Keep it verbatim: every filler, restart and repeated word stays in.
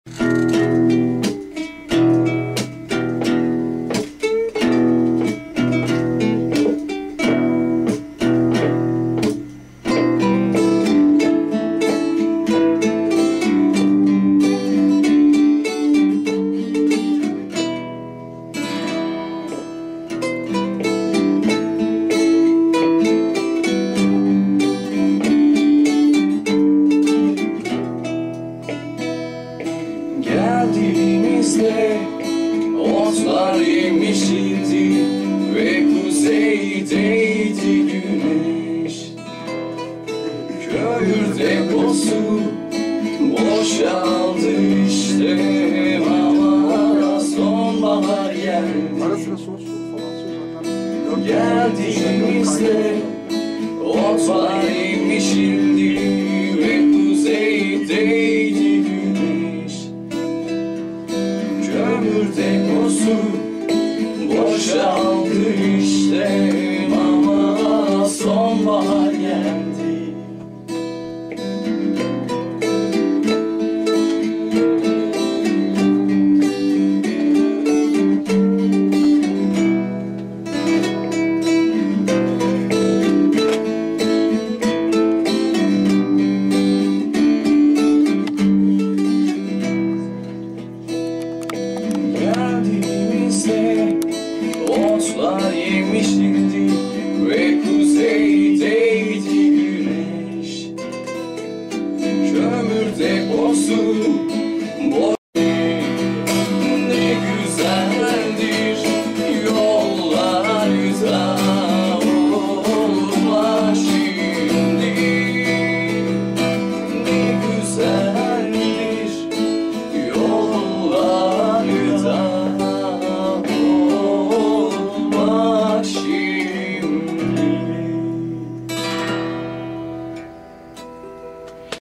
Geldiğimizde otlar yemişildi ve kuzeydeydi güneş. Kömür deposu boşaldı işte ama sonbahar geldi. Geldiğimizde otlar yemişildi ve kuzeydeydi güneş. Kömür deposu boşaldı işte ama sonbahar